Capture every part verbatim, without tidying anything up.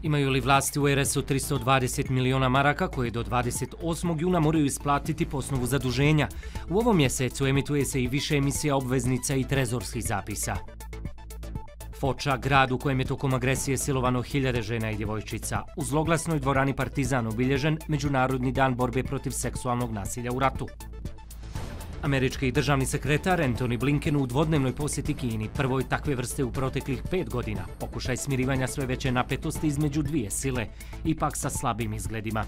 Imaju li vlasti u R S-u tristo dvadeset miliona maraka koje do dvadeset osmog juna moraju isplatiti po osnovu zaduženja? U ovom mjesecu emituje se i više emisija obveznica i trezorskih zapisa. Foča, grad u kojem je tokom agresije silovano hiljade žena i djevojčica. U zloglasnoj dvorani Partizan obilježen Međunarodni dan borbe protiv seksualnog nasilja u ratu. Američki državni sekretar Antony Blinken u dvodnevnoj posjeti Kini, prvoj takve vrste u proteklih pet godina, pokušaj smirivanja sve veće napetosti između dvije sile, ipak sa slabim izgledima.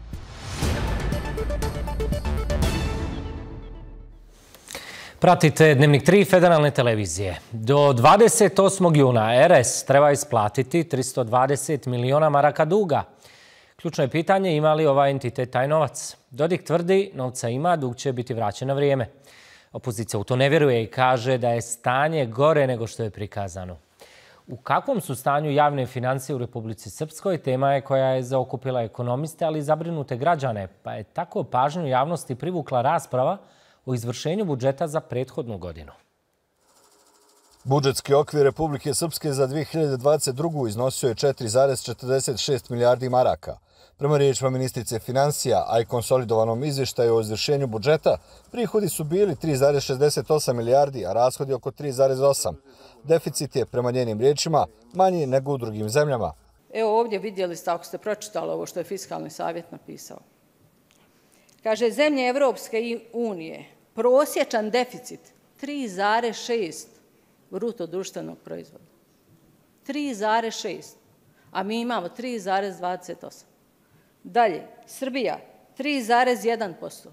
Pratite Dnevnik tri federalne televizije. Do dvadeset osmog juna R S treba isplatiti tristo dvadeset miliona maraka duga. Ključno je pitanje ima li ovaj entitet taj novac. Dodik tvrdi novca ima, dug će biti vraćen na vrijeme. Opozicija u to ne vjeruje i kaže da je stanje gore nego što je prikazano. U kakvom su stanju javne financije u Republici Srpskoj tema je koja je zaokupila ekonomiste, ali i zabrinute građane, pa je tako pažnju javnosti privukla rasprava o izvršenju budžeta za prethodnu godinu. Budžetski okvir Republike Srpske za dvije hiljade dvadeset drugu. iznosio je četiri zarez četrdeset šest milijardi maraka. Prema riječima ministrice financija, a i konsolidovanom izvještaju o izvršenju budžeta, prihodi su bili tri zarez šezdeset osam milijardi, a rashodi oko tri zarez osam. Deficit je, prema njenim riječima, manji nego u drugim zemljama. Evo ovdje vidjeli ste, ako ste pročitali ovo što je Fiskalni savjet napisao. Kaže, zemlje Evropske unije, prosječan deficit tri zarez šest bruto društvenog proizvoda. tri zarez šest, a mi imamo tri zarez dvadeset osam. Dalje, Srbija tri zarez jedan posto,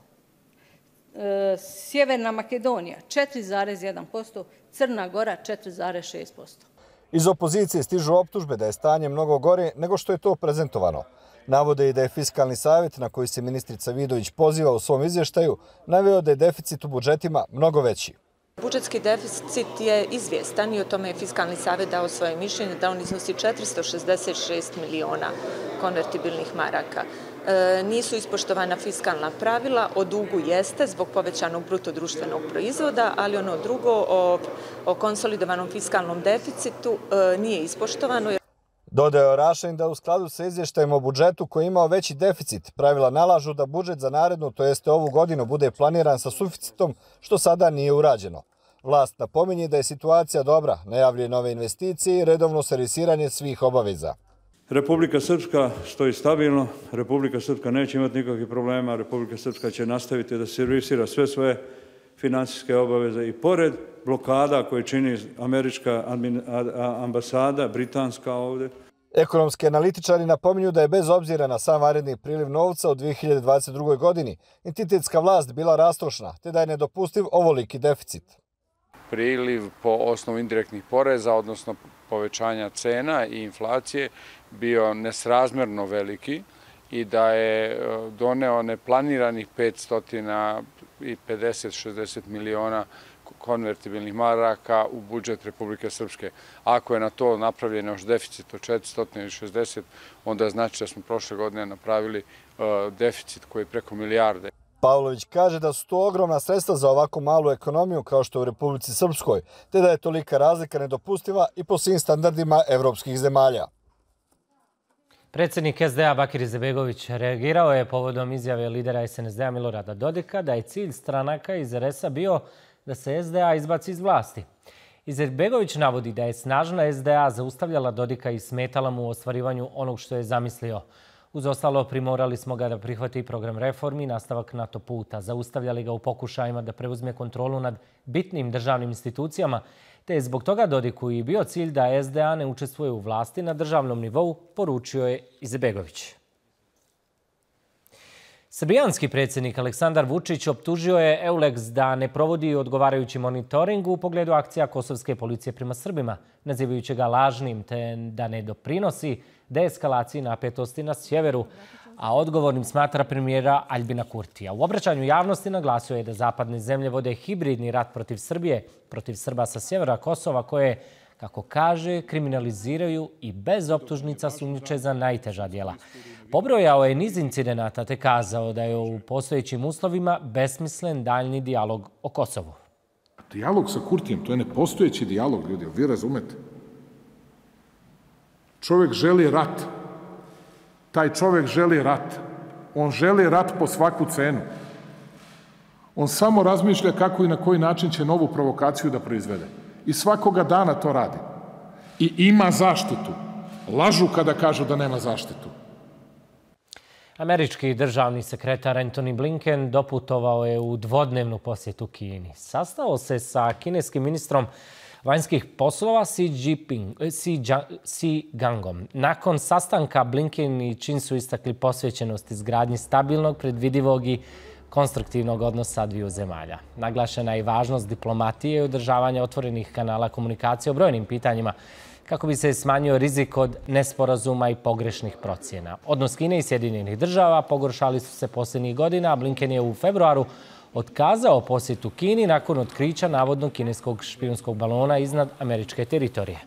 e, Sjeverna Makedonija četiri zarez jedan posto, Crna Gora četiri zarez šest posto. Iz opozicije stižu optužbe da je stanje mnogo gore nego što je to prezentovano. Navode i da je Fiskalni savjet, na koji se ministrica Vidović poziva u svom izvještaju, naveo da je deficit u budžetima mnogo veći. Budžetski deficit je izvjestan i o tome je Fiskalni savjet dao svoje mišljenje da on iznosi četiristo šezdeset šest miliona konvertibilnih maraka. E, nisu ispoštovana fiskalna pravila, o dugu jeste zbog povećanog bruto društvenog proizvoda, ali ono drugo o, o konsolidovanom fiskalnom deficitu e, nije ispoštovano. Dodao je Rašin da u skladu sa izvještajem o budžetu koji je imao veći deficit, pravila nalažu da budžet za narednu, to jeste ovu godinu, bude planiran sa suficitom, što sada nije urađeno. Vlast napominje da je situacija dobra, najavljuje nove investicije i redovno servisiranje svih obaveza. Republika Srpska stoji stabilno, Republika Srpska neće imati nikakvih problema, Republika Srpska će nastaviti da servisira sve svoje financijske obaveze i pored blokada koje čini američka ambasada, britanska ovdje. Ekonomski analitičari napominju da je bez obzira na sam vanredni priliv novca u dvije hiljade dvadeset drugoj. godini entitetska vlast bila rastrošna, te da je nedopustiv ovoliki deficit. Priliv po osnovu indirektnih poreza, odnosno povećanja cena i inflacije, bio nesrazmjerno veliki i da je doneo neplaniranih petsto pedeset do šezdeset miliona konvertibilnih maraka u budžet Republike Srpske. Ako je na to napravljen još deficit od četiristo šezdeset, onda znači da smo prošle godine napravili deficit koji je preko milijarde. Pavlović kaže da su to ogromna sredstva za ovako malu ekonomiju kao što je u Republici Srpskoj, te da je tolika razlika nedopustiva i po svim standardima evropskih zemalja. Predsjednik S D A Bakir Izetbegović reagirao je povodom izjave lidera S N S D A Milorada Dodika da je cilj stranaka iz R S-a bio da se S D A izbaci iz vlasti. Izetbegović navodi da je snažna S D A zaustavljala Dodika i smetala mu u ostvarivanju onog što je zamislio. Uz ostalo, primorali smo ga da prihvati program reformi i nastavak NATO puta. Zaustavljali ga u pokušajima da preuzme kontrolu nad bitnim državnim institucijama, te je zbog toga Dodiku i bio cilj da S D A ne učestvuje u vlasti na državnom nivou, poručio je Izetbegović. Srbijanski predsjednik Aleksandar Vučić optužio je Eulex da ne provodi odgovarajući monitoring u pogledu akcija kosovske policije prema Srbima, nazivajući ga lažnim te da ne doprinosi deeskalaciji napetosti na sjeveru, a odgovornim smatra premijera Aljbina Kurtija. U obraćanju javnosti naglasio je da zapadne zemlje vode hibridni rat protiv Srbije, protiv Srba sa sjevera Kosova, koje, kako kaže, kriminaliziraju i bez optužnica sumnjiče za najteža djela. Pobrojao je niz incidenata te kazao da je u postojećim uslovima besmislen daljni dijalog o Kosovu. Dijalog sa Kurtijem, to je nepostojeći dijalog, ljudi, vi razumete. Čovjek želi rat, Taj čovjek želi rat. On želi rat po svaku cenu. On samo razmišlja kako i na koji način će novu provokaciju da proizvede. I svakoga dana to radi. I ima zaštitu. Lažu kada kažu da nema zaštitu. Američki državni sekretar Antony Blinken doputovao je u dvodnevnu posjetu Kini. Sastao se sa kineskim ministrom vanjskih poslova Xi Jinping, Xi, Xi Gangom. Nakon sastanka Blinken i Čin su istakli posvećenost izgradnji stabilnog, predvidivog i konstruktivnog odnosa dviju zemalja. Naglašena je i važnost diplomatije i održavanja otvorenih kanala komunikacije o brojnim pitanjima kako bi se smanjio rizik od nesporazuma i pogrešnih procjena. Odnos Kine i Sjedinjenih država pogoršali su se posljednjih godina, a Blinken je u februaru otkazao posjetu Kini nakon otkrića navodnog kineskog špijunskog balona iznad američke teritorije.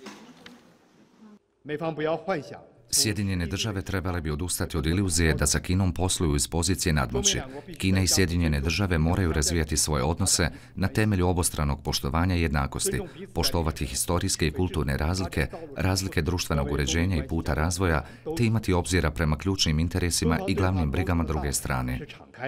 Sjedinjene države trebale bi odustati od iluzije da sa Kinom posluju iz pozicije nadmoći. Kina i Sjedinjene države moraju razvijati svoje odnose na temelju obostranog poštovanja i jednakosti, poštovati historijske i kulturne razlike, razlike društvenog uređenja i puta razvoja, te imati obzira prema ključnim interesima i glavnim brigama druge strane.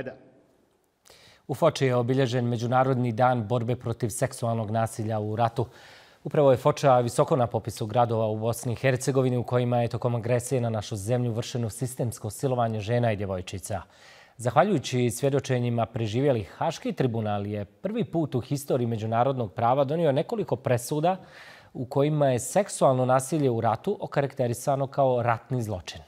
U Foči je obilježen Međunarodni dan borbe protiv seksualnog nasilja u ratu. Upravo je Foča visoko na popisu gradova u Bosni i Hercegovini u kojima je tokom agresije na našu zemlju vršeno sistemsko silovanje žena i djevojčica. Zahvaljujući svjedočenjima preživjelih, Haški tribunal je prvi put u historiji međunarodnog prava donio nekoliko presuda u kojima je seksualno nasilje u ratu okarakterisano kao ratni zločin.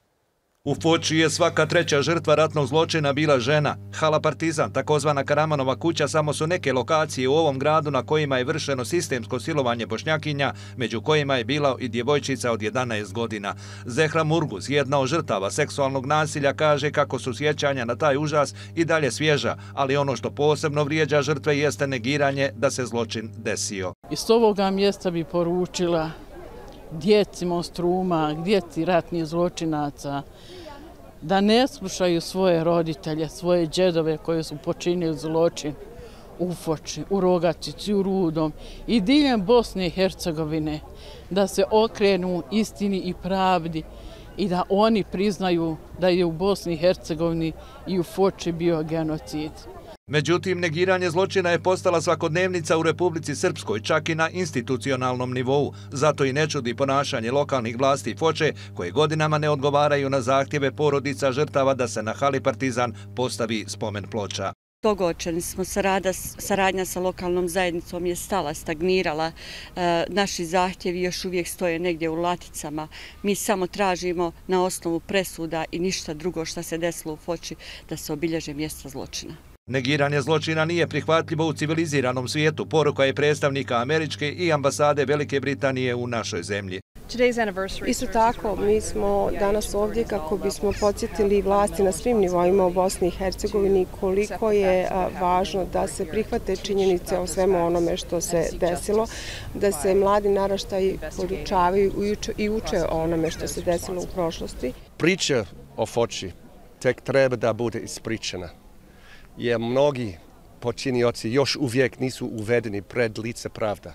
U Foči je svaka treća žrtva ratnog zločina bila žena. Hala Partizan, takozvana Karamanova kuća, samo su neke lokacije u ovom gradu na kojima je vršeno sistemsko silovanje Bošnjakinja, među kojima je bila i djevojčica od jedanaest godina. Zehra Murguz, jedna od žrtava seksualnog nasilja, kaže kako su sjećanja na taj užas i dalje svježa, ali ono što posebno vrijeđa žrtve jeste negiranje da se zločin desio. Iz ovoga mjesta bi poručila djeci monstruma, djeci ratnih zločinaca, da ne slušaju svoje roditelje, svoje džedove koji su počinili zločin u Foči, u Rogačici, u Rudom i diljem Bosne i Hercegovine, da se okrenu istini i pravdi i da oni priznaju da je u Bosni i Hercegovini i u Foči bio genocid. Međutim, negiranje zločina je postala svakodnevnica u Republici Srpskoj, čak i na institucionalnom nivou. Zato i ne čudi ponašanje lokalnih vlasti Foče, koje godinama ne odgovaraju na zahtjeve porodica žrtava da se na Hali Partizan postavi spomen ploča. Ogorčeni smo, saradnja sa lokalnom zajednicom je stala, stagnirala. Naši zahtjevi još uvijek stoje negdje u laticama. Mi samo tražimo na osnovu presuda i ništa drugo što se desilo u Foči da se obilježe mjesta zločina. Negiranje zločina nije prihvatljivo u civiliziranom svijetu, poruka je predstavnika Američke i ambasade Velike Britanije u našoj zemlji. Isto tako, mi smo danas ovdje kako bismo podsjetili vlasti na svim nivoima u Bosni i Hercegovini koliko je važno da se prihvate činjenice o svemu onome što se desilo, da se mladi naraštaji podučavaju i uče o onome što se desilo u prošlosti. Priča o Foči tek treba da bude ispričana, jer mnogi počinioci još uvijek nisu uvedeni pred lice pravda,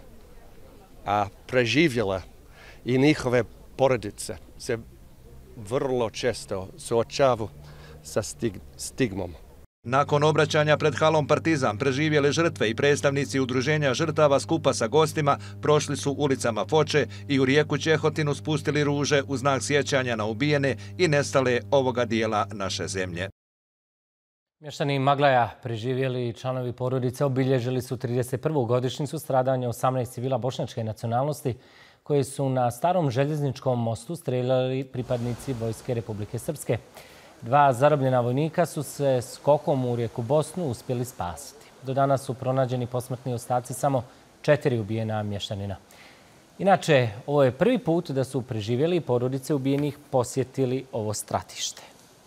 a preživjela i njihove porodice se vrlo često suočavaju sa stigmom. Nakon obraćanja pred Halom Partizan, preživjele žrtve i predstavnici udruženja žrtava skupa sa gostima prošli su ulicama Foče i u rijeku Čehotinu spustili ruže u znak sjećanja na ubijene i nestale ovoga dijela naše zemlje. Mještani Maglaja, preživjeli članovi porodice, obilježili su trideset prvu godišnjicu stradanja osamnaest civila bošnjačke nacionalnosti koji su na starom željezničkom mostu streljali pripadnici Vojske Republike Srpske. Dva zarobljena vojnika su se skokom u rijeku Bosnu uspjeli spasiti. Do danas su pronađeni posmrtni ostaci samo četiri ubijena mještanina. Inače, ovo je prvi put da su preživjeli porodice ubijenih posjetili ovo stratište.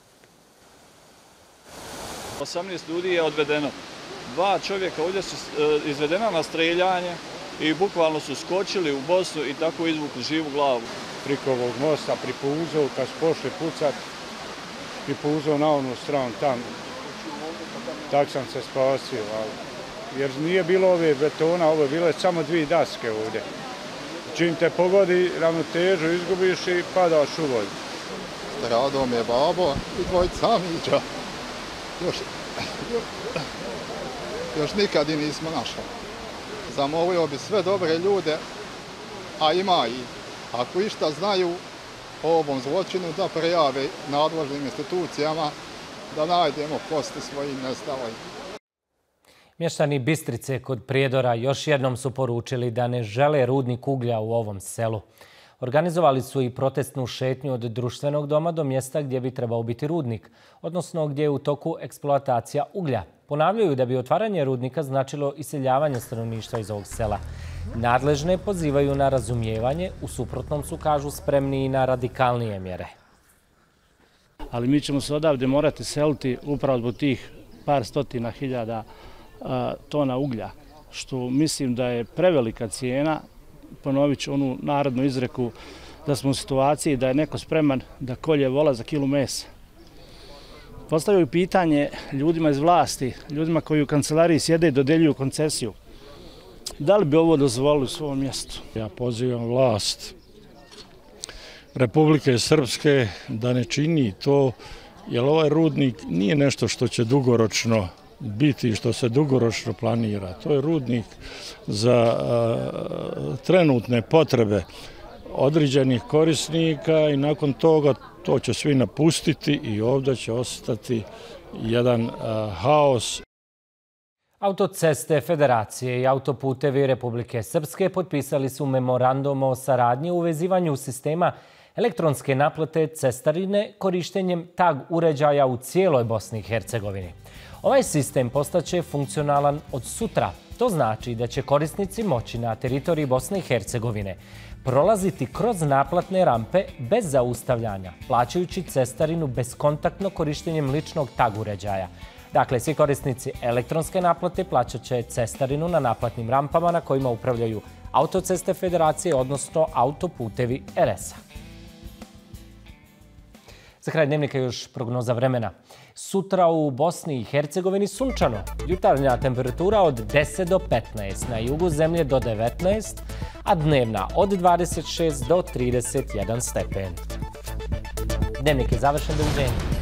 osamnaest ljudi je odvedeno. Dva čovjeka ovdje su izvedena na streljanje i bukvalno su skočili u Bosnu i tako izvukli živu glavu. Priko ovog mosta pripuzao, kad su pošli pucat, pripuzao na onu stranu tam. Tak sam se spasio, jer nije bilo ove betona, ovo je bilo samo dvije daske ovdje. Čim te pogodi, ravnotežu izgubiš i padaš u vodu. Rado mi je babo i dvojica amiđa. Još, još nikad i nismo našli. Zamolio bi sve dobre ljude, a ima i ako išta znaju o ovom zločinu da prijave nadležnim institucijama da najdemo kosti svojim nestalim. Mještani Bistrice kod Prijedora još jednom su poručili da ne žele rudnik uglja u ovom selu. Organizovali su i protestnu šetnju od društvenog doma do mjesta gdje bi trebao biti rudnik, odnosno gdje je u toku eksploatacija uglja. Ponavljaju da bi otvaranje rudnika značilo iseljavanje stanovništva iz ovog sela. Nadležne pozivaju na razumijevanje, u suprotnom su, kažu, spremni i na radikalnije mjere. Ali mi ćemo se odavde morati seliti upravo zbog tih par stotina hiljada tona uglja, što mislim da je prevelika cijena. Ponovit ću onu narodnu izreku da smo u situaciji da je neko spreman da kolje vola za kilu mesa. Postavljaju pitanje ljudima iz vlasti, ljudima koji u kancelariji sjede i dodeljuju koncesiju. Da li bi ovo dozvolili u svom mjestu? Ja pozivam vlast Republike Srpske da ne čini to, jer ovaj rudnik nije nešto što će dugoročno biti, što se dugoročno planira. To je rudnik za trenutne potrebe određenih korisnika i nakon toga to će svi napustiti i ovdje će ostati jedan haos. Autoceste Federacije i autoputevi Republike Srpske potpisali su memorandum o saradnji u uvezivanju sistema elektronske naplate cestarine korištenjem tag uređaja u cijeloj Bosni i Hercegovini. Ovaj sistem postaće funkcionalan od sutra. To znači da će korisnici moći na teritoriji Bosne i Hercegovine prolaziti kroz naplatne rampe bez zaustavljanja, plaćajući cestarinu beskontaktno korištenjem ličnog tag uređaja. Dakle, svi korisnici elektronske naplate plaćat će cestarinu na naplatnim rampama na kojima upravljaju Autoceste Federacije, odnosno autoputevi er es a. Za kraj dnevnika još prognoza vremena. Sutra u Bosni i Hercegovini sunčano. Jutarnja temperatura od deset do petnaest, na jugu zemlje do devetnaest, a dnevna od dvadeset šest do trideset jedan stepen. Dnevnik je završen, doviđenja.